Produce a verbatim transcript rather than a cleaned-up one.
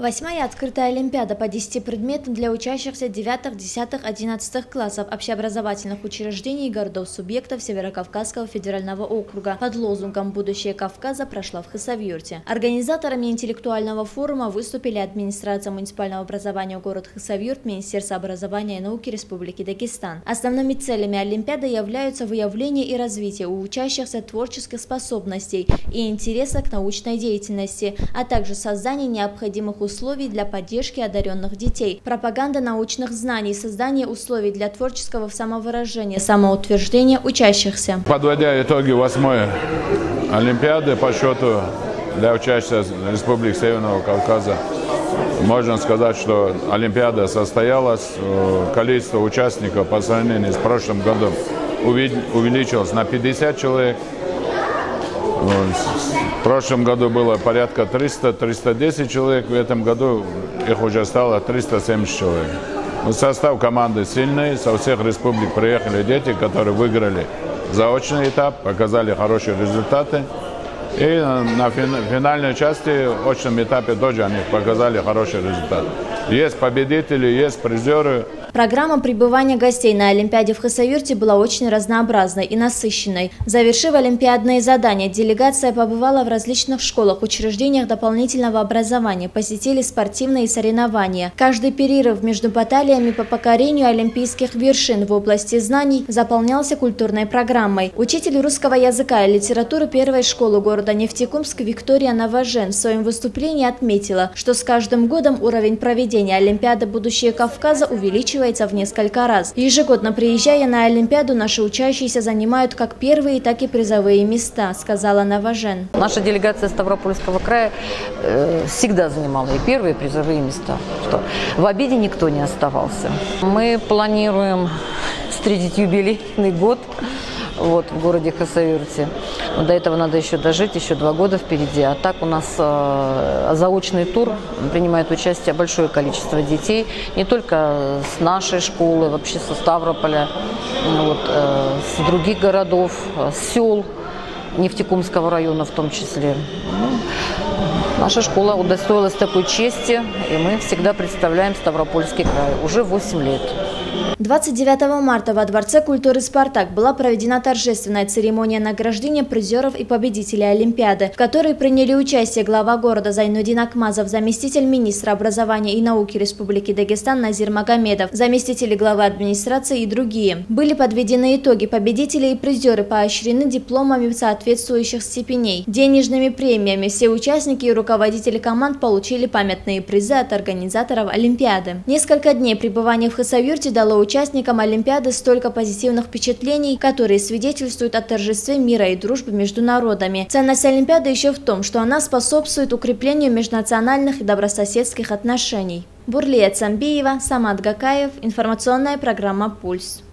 Восьмая открытая олимпиада по десяти предметам для учащихся девятых, десятых, одиннадцатых классов общеобразовательных учреждений и городов-субъектов Северокавказского федерального округа под лозунгом «Будущее Кавказа» прошла в Хасавюрте. Организаторами интеллектуального форума выступили администрация муниципального образования город Хасавюрт, Министерство образования и науки Республики Дагестан. Основными целями олимпиады являются выявление и развитие у учащихся творческих способностей и интереса к научной деятельности, а также создание необходимых условий для поддержки одаренных детей, пропаганда научных знаний, создание условий для творческого самовыражения, самоутверждения учащихся. Подводя итоги восьмой олимпиады по счету для учащихся Республики Северного Кавказа, можно сказать, что олимпиада состоялась, количество участников по сравнению с прошлым годом увеличилось на пятьдесят человек. В прошлом году было порядка триста — триста десять человек, в этом году их уже стало триста семьдесят человек. Состав команды сильный, со всех республик приехали дети, которые выиграли заочный этап, показали хорошие результаты. И на финальной части, в очном этапе тоже они показали хороший результат. Есть победители, есть призеры. Программа пребывания гостей на Олимпиаде в Хасавюрте была очень разнообразной и насыщенной. Завершив олимпиадные задания, делегация побывала в различных школах, учреждениях дополнительного образования, посетили спортивные соревнования. Каждый перерыв между баталиями по покорению олимпийских вершин в области знаний заполнялся культурной программой. Учитель русского языка и литературы первой школы города Нефтекумск Виктория Новожен в своем выступлении отметила, что с каждым годом уровень проведения Олимпиады «Будущее Кавказа» увеличивается в несколько раз. Ежегодно приезжая на Олимпиаду, наши учащиеся занимают как первые, так и призовые места, сказала Новожен. Наша делегация Ставропольского края э, всегда занимала и первые, и призовые места. Что в обиде никто не оставался. Мы планируем встретить юбилейный год вот, в городе Хасавюрте. Но до этого надо еще дожить, еще два года впереди. А так у нас э, заочный тур, принимает участие большое количество детей, не только с нашей школы, вообще со Ставрополя, вот, э, с других городов, с сел Нефтекумского района в том числе. Наша школа удостоилась такой чести, и мы всегда представляем Ставропольский край уже восемь лет. двадцать девятого марта во Дворце культуры «Спартак» была проведена торжественная церемония награждения призеров и победителей Олимпиады, в которой приняли участие глава города Зайнудин Акмазов, заместитель министра образования и науки Республики Дагестан Назир Магомедов, заместители главы администрации и другие. Были подведены итоги, победители и призеры поощрены дипломами соответствующих степеней, денежными премиями. Все участники и руководители команд получили памятные призы от организаторов Олимпиады. Несколько дней пребывания в Хасавюрте дало участникам Олимпиады столько позитивных впечатлений, которые свидетельствуют о торжестве мира и дружбы между народами. Ценность Олимпиады еще в том, что она способствует укреплению межнациональных и добрососедских отношений. Бурлия Цамбиева, Самат Гакаев. Информационная программа «Пульс».